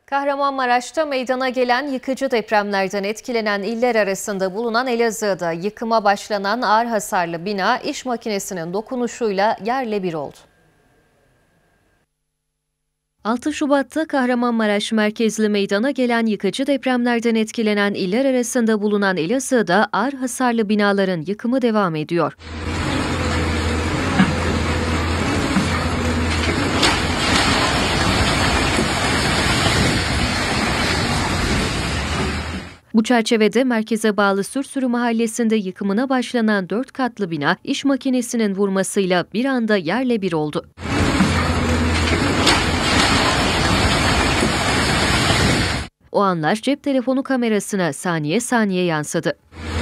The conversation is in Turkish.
Kahramanmaraş'ta meydana gelen yıkıcı depremlerden etkilenen iller arasında bulunan Elazığ'da yıkıma başlanan ağır hasarlı bina iş makinesinin dokunuşuyla yerle bir oldu. 6 Şubat'ta Kahramanmaraş merkezli meydana gelen yıkıcı depremlerden etkilenen iller arasında bulunan Elazığ'da ağır hasarlı binaların yıkımı devam ediyor. Bu çerçevede merkeze bağlı Sürsürü mahallesinde yıkımına başlanan 4 katlı bina iş makinesinin vurmasıyla bir anda yerle bir oldu. O anlar cep telefonu kamerasına saniye saniye yansıdı.